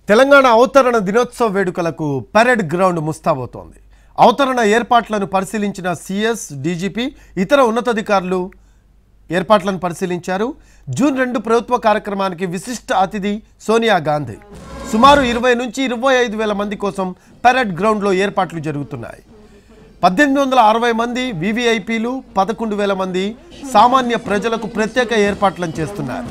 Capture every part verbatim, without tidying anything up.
తెలంగాణ అవతరణ దినోత్సవ వేడుకలకు పరేడ్ గ్రౌండ్ ముస్తాబవుతోంది. అవతరణ ఏర్పాట్లను పరిశీలించిన సీఎస్, డీజీపీ, ఇతర ఉన్నతాధికారులు ఏర్పాట్లను పరిశీలించారు. జూన్ రెండు ప్రభుత్వ కార్యక్రమానికి విశిష్ట అతిథి సోనియా గాంధీ. సుమారు ఇరవై నుంచి ఇరవై ఐదు వేల మంది కోసం పరేడ్ గ్రౌండ్లో ఏర్పాట్లు జరుగుతున్నాయి. పద్దెనిమిది వందల అరవై మంది వీవీఐపీలు, పదకొండు వేల మంది సామాన్య ప్రజలకు ప్రత్యేక ఏర్పాట్లను చేస్తున్నారు.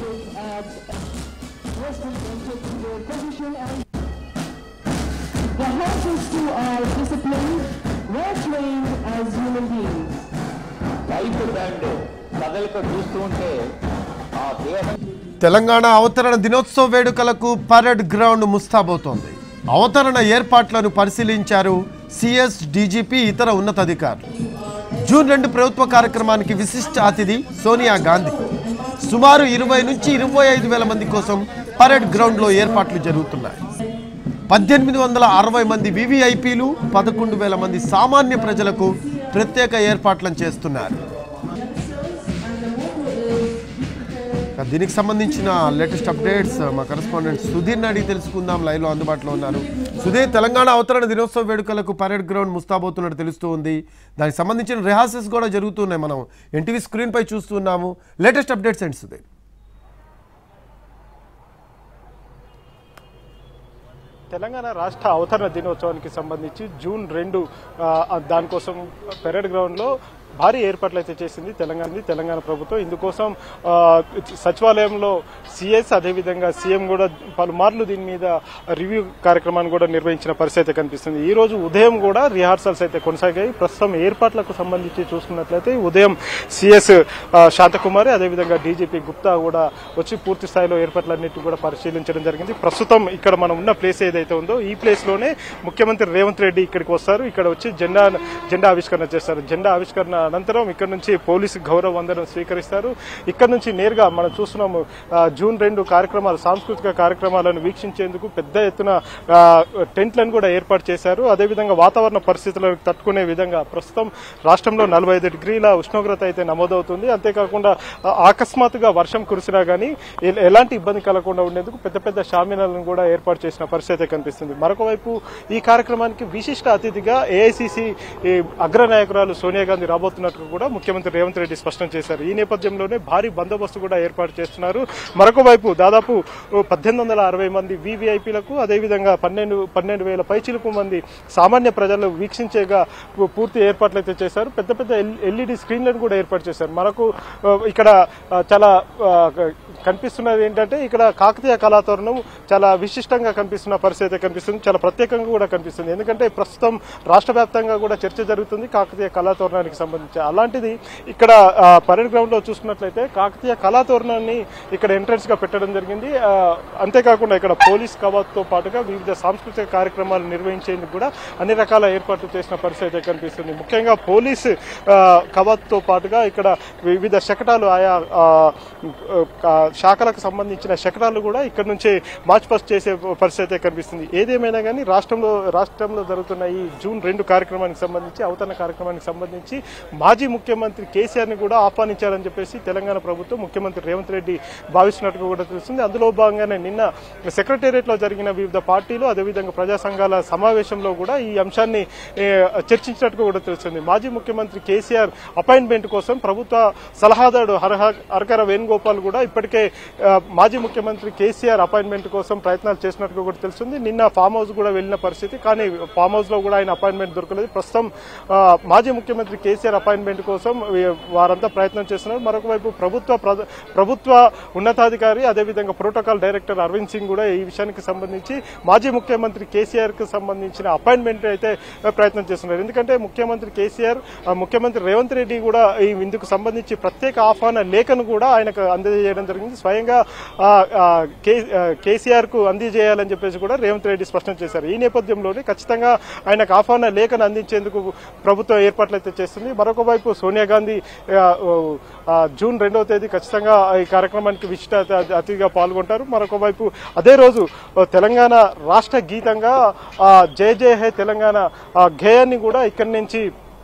తెలంగాణ అవతరణ దినోత్సవ వేడుకలకు పరేడ్ గ్రౌండ్ ముస్తాబవుతోంది. అవతరణ ఏర్పాట్లను పరిశీలించారు సీఎస్, డీజీపీ, ఇతర ఉన్నతాధికారులు. జూన్ రెండు ప్రభుత్వ కార్యక్రమానికి విశిష్ట అతిథి సోనియా గాంధీ. సుమారు ఇరవై నుంచి ఇరవై ఐదు వేల మంది కోసం పరేడ్ గ్రౌండ్లో ఏర్పాట్లు జరుగుతున్నాయి. పద్దెనిమిది వందల అరవై మంది వీవీఐపీలు, పదకొండు వేల మంది సామాన్య ప్రజలకు ప్రత్యేక ఏర్పాట్లను చేస్తున్నారు. దీనికి సంబంధించిన లేటెస్ట్ అప్డేట్స్ మా కరెస్పాండెంట్ సుధీర్ అడిగి తెలుసుకుందాం. లైవ్లో అందుబాటులో ఉన్నారు. సుధీర్, తెలంగాణ అవతరణ దినోత్సవ వేడుకలకు పరేడ్ గ్రౌండ్ ముస్తాబోతున్నట్టు తెలుస్తూ ఉంది. దానికి సంబంధించిన రిహార్సల్స్ కూడా జరుగుతున్నాయి. మనం ఎన్టీవీ స్క్రీన్ పై చూస్తున్నాము. లేటెస్ట్ అప్డేట్స్ ఏంటి సుధీర్? తెలంగాణ రాష్ట్ర అవతరణ దినోత్సవానికి సంబంధించి జూన్ రెండు దానికోసం పరేడ్ గ్రౌండ్లో భారీ ఏర్పాట్లు అయితే చేసింది తెలంగాణ తెలంగాణ ప్రభుత్వం. ఇందుకోసం సచివాలయంలో సీఎస్, అదేవిధంగా సీఎం కూడా పలుమార్లు దీని మీద రివ్యూ కార్యక్రమాన్ని కూడా నిర్వహించిన పరిస్థితి కనిపిస్తుంది. ఈ రోజు ఉదయం కూడా రిహార్సల్స్ అయితే కొనసాగాయి. ప్రస్తుతం ఏర్పాట్లకు సంబంధించి చూసుకున్నట్లయితే ఉదయం సీఎస్ శాంతకుమారి, అదేవిధంగా డీజీపీ గుప్తా కూడా వచ్చి పూర్తి స్థాయిలో ఏర్పాట్లన్నింటినీ కూడా పరిశీలించడం జరిగింది. ప్రస్తుతం ఇక్కడ మనం ఉన్న ప్లేస్ ఏదైతే ఉందో ఈ ప్లేస్ లోనే ముఖ్యమంత్రి రేవంత్ రెడ్డి ఇక్కడికి వస్తారు. ఇక్కడ వచ్చి జెండా జెండా ఆవిష్కరణ చేస్తారు. జెండా ఆవిష్కరణ అనంతరం ఇక్కడ నుంచి పోలీసు గౌరవ వందనం స్వీకరిస్తారు. ఇక్కడ నుంచి నేరుగా మనం చూస్తున్నాము జూన్ రెండు కార్యక్రమాలు, సాంస్కృతిక కార్యక్రమాలను వీక్షించేందుకు పెద్ద ఎత్తున టెంట్లను కూడా ఏర్పాటు చేశారు. అదేవిధంగా వాతావరణ పరిస్థితులను తట్టుకునే విధంగా ప్రస్తుతం రాష్ట్రంలో నలభై ఐదు డిగ్రీల ఉష్ణోగ్రత అయితే నమోదవుతుంది. అంతేకాకుండా అకస్మాత్తుగా వర్షం కురిసినా కానీ ఎలాంటి ఇబ్బంది కలగకుండా ఉండేందుకు పెద్ద పెద్ద షామియానాలను కూడా ఏర్పాటు చేసిన పరిస్థితి కనిపిస్తుంది. మరొకవైపు ఈ కార్యక్రమానికి విశిష్ట అతిథిగా ఏఐసీసీ అగ్రనాయకురాలు సోనియా గాంధీ రాబోతున్నారు కూడా ముఖ్యమంత్రి రేవంత్ రెడ్డి స్పష్టం చేశారు. ఈ నేపథ్యంలోనే భారీ బందోబస్తు కూడా ఏర్పాటు చేస్తున్నారు. మరొక వైపు దాదాపు పద్దెనిమిది వందల అరవై మంది వీవీఐపీలకు, అదేవిధంగా పన్నెండు పన్నెండు వేల పైచిలుకు మంది సామాన్య ప్రజలు వీక్షించేగా పూర్తి ఏర్పాట్లు అయితే చేశారు. పెద్ద పెద్ద ఎల్ఈడి స్క్రీన్లను కూడా ఏర్పాటు చేశారు. మనకు ఇక్కడ చాలా కనిపిస్తున్నది ఏంటంటే ఇక్కడ కాకతీయ కళాతోరణం చాలా విశిష్టంగా కనిపిస్తున్న పరిస్థితి కనిపిస్తుంది. చాలా ప్రత్యేకంగా కూడా కనిపిస్తుంది. ఎందుకంటే ప్రస్తుతం రాష్ట్ర వ్యాప్తంగా కూడా చర్చ జరుగుతుంది కాకతీయ కళాతోరణానికి సంబంధించి. అలాంటిది ఇక్కడ పరేడ్ గ్రౌండ్ లో చూసుకున్నట్లయితే కాకతీయ కళాతోరణాన్ని ఇక్కడ ఎంట్రన్స్ గా పెట్టడం జరిగింది. అంతేకాకుండా ఇక్కడ పోలీస్ కవాత్ తో పాటుగా వివిధ సాంస్కృతిక కార్యక్రమాలు నిర్వహించేందుకు కూడా అన్ని రకాల ఏర్పాట్లు చేసిన పరిస్థితి కనిపిస్తుంది. ముఖ్యంగా పోలీస్ కవాత్ తో పాటుగా ఇక్కడ వివిధ శకటాలు, ఆయా శాఖలకు సంబంధించిన శకటాలు కూడా ఇక్కడ నుంచి మార్చ్ పాస్ట్ చేసే పరిస్థితి కనిపిస్తుంది. ఏదేమైనా కానీ రాష్ట్రంలో రాష్ట్రంలో జరుగుతున్న ఈ జూన్ రెండు కార్యక్రమానికి సంబంధించి, అవతరణ కార్యక్రమానికి సంబంధించి మాజీ ముఖ్యమంత్రి కేసీఆర్ ని కూడా ఆహ్వానించారని చెప్పేసి తెలంగాణ ప్రభుత్వం, ముఖ్యమంత్రి రేవంత్ రెడ్డి భావిస్తున్నట్టుగా కూడా తెలుస్తుంది. అందులో భాగంగానే నిన్న సెక్రటేరియట్ లో జరిగిన వివిధ పార్టీలు, అదేవిధంగా ప్రజా సంఘాల సమావేశంలో కూడా ఈ అంశాన్ని చర్చించినట్టుగా కూడా తెలుస్తుంది. మాజీ ముఖ్యమంత్రి కేసీఆర్ అపాయింట్మెంట్ కోసం ప్రభుత్వ సలహాదారు హరహర వేణుగోపాల్ కూడా ఇప్పటికే మాజీ ముఖ్యమంత్రి కేసీఆర్ అపాయింట్మెంట్ కోసం ప్రయత్నాలు చేసినట్టుగా కూడా తెలుస్తుంది. నిన్న ఫామ్ హౌస్ కూడా వెళ్లిన పరిస్థితి, కానీ ఫామ్ హౌస్ లో కూడా ఆయన అపాయింట్మెంట్ దొరకలేదు. ప్రస్తుతం మాజీ ముఖ్యమంత్రి కేసీఆర్ అపాయింట్మెంట్ కోసం వారంతా ప్రయత్నం చేస్తున్నారు. మరొక వైపు ప్రభుత్వ ప్రభుత్వ ఉన్నతాధికారి, అదేవిధంగా ప్రోటోకాల్ డైరెక్టర్ అరవింద్ సింగ్ కూడా ఈ విషయానికి సంబంధించి మాజీ ముఖ్యమంత్రి కేసీఆర్ కు సంబంధించిన అపాయింట్మెంట్ అయితే ప్రయత్నం చేస్తున్నారు. ఎందుకంటే ముఖ్యమంత్రి కేసీఆర్, ముఖ్యమంత్రి రేవంత్ రెడ్డి కూడా ఇందుకు సంబంధించి ప్రత్యేక ఆహ్వాన లేఖను కూడా ఆయనకు అందజేయడం జరిగింది. స్వయంగా కేసీఆర్ కు అందజేయాలని చెప్పేసి కూడా రేవంత్ రెడ్డి స్పష్టం చేశారు. ఈ నేపథ్యంలోనే ఖచ్చితంగా ఆయనకు ఆహ్వాన లేఖను అందించేందుకు ప్రభుత్వం ఏర్పాట్లు అయితే చేస్తుంది. మరొక వైపు సోనియా గాంధీ జూన్ రెండవ తేదీ ఖచ్చితంగా ఈ కార్యక్రమానికి విశిష్ట అతిథిగా పాల్గొంటారు. మరొక వైపు అదే రోజు తెలంగాణ రాష్ట్ర గీతంగా జయ జయ హే తెలంగాణ గేయాన్ని కూడా ఇక్కడి నుంచి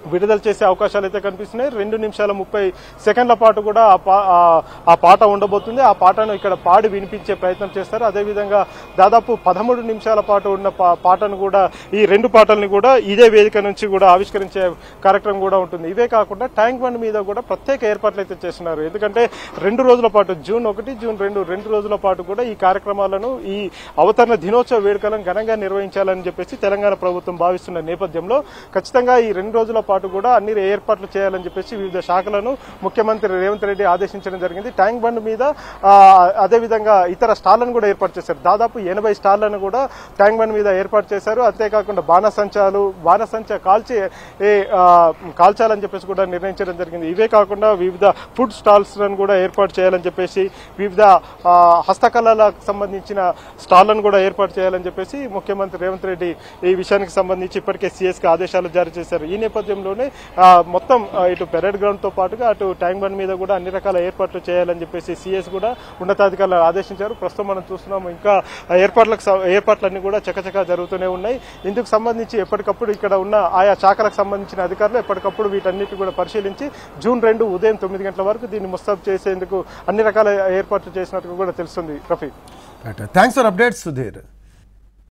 విడుదల చేసే అవకాశాలు అయితే కనిపిస్తున్నాయి. రెండు నిమిషాల ముప్పై సెకండ్ల పాటు కూడా ఆ పా ఆ పాట ఉండబోతుంది. ఆ పాటను ఇక్కడ పాడి వినిపించే ప్రయత్నం చేస్తారు. అదేవిధంగా దాదాపు పదమూడు నిమిషాల పాటు ఉన్న పాటను కూడా ఈ రెండు పాటల్ని కూడా ఇదే వేదిక నుంచి కూడా ఆవిష్కరించే కార్యక్రమం కూడా ఉంటుంది. ఇవే కాకుండా ట్యాంక్ బండ్ మీద కూడా ప్రత్యేక ఏర్పాట్లు అయితే చేస్తున్నారు. ఎందుకంటే రెండు రోజుల పాటు జూన్ ఒకటి జూన్ రెండు రెండు రోజుల పాటు కూడా ఈ కార్యక్రమాలను ఈ అవతరణ దినోత్సవ వేడుకలను ఘనంగా నిర్వహించాలని చెప్పేసి తెలంగాణ ప్రభుత్వం భావిస్తున్న నేపథ్యంలో ఖచ్చితంగా ఈ రెండు రోజుల పాటు కూడా అన్ని ఏర్పాట్లు చేయాలని చెప్పేసి వివిధ శాఖలను ముఖ్యమంత్రి రేవంత్ రెడ్డి ఆదేశించడం జరిగింది. ట్యాంక్ బండ్ మీద అదేవిధంగా ఇతర స్టాళ్లను కూడా ఏర్పాటు చేశారు. దాదాపు ఎనభై స్టాళ్లను కూడా ట్యాంక్ బండ్ మీద ఏర్పాటు చేశారు. అంతేకాకుండా బాణసంచాలు బాణసంచ కాల్చి కాల్చాలని చెప్పేసి కూడా నిర్ణయించడం జరిగింది. ఇవే కాకుండా వివిధ ఫుడ్ స్టాల్స్ లను కూడా ఏర్పాటు చేయాలని చెప్పేసి వివిధ హస్తకళలకు సంబంధించిన స్టాళ్లను కూడా ఏర్పాటు చేయాలని చెప్పేసి ముఖ్యమంత్రి రేవంత్ రెడ్డి ఈ విషయానికి సంబంధించి ఇప్పటికే సీఎస్ కి ఆదేశాలు జారీ చేశారు. ఈ నేపథ్యంలోనే మొత్తం ఇటు పెరేడ్ గ్రౌండ్ తో పాటుగా అటు ట్యాంక్ బండ్ మీద కూడా అన్ని రకాల ఏర్పాట్లు చేయాలని చెప్పేసి సీఎస్ కూడా ఉన్నతాధికారులు ఆదేశించారు. ప్రస్తుతం మనం చూస్తున్నాము ఇంకా ఏర్పాట్లకు ఏర్పాట్లన్నీ కూడా చకచకా జరుగుతూనే ఉన్నాయి. ఇందుకు సంబంధించి ఎప్పటికప్పుడు ఇక్కడ ఉన్న ఆయా శాఖలకు సంబంధించిన అధికారులు ఎప్పటికప్పుడు వీటన్నిటి కూడా పరిశీలించి జూన్ రెండు ఉదయం తొమ్మిది గంటల వరకు దీన్ని ముస్తాబు చేసేందుకు అన్ని రకాల ఏర్పాట్లు చేసినట్టు కూడా తెలుస్తుంది. Rafi, thanks for updates Sudheer.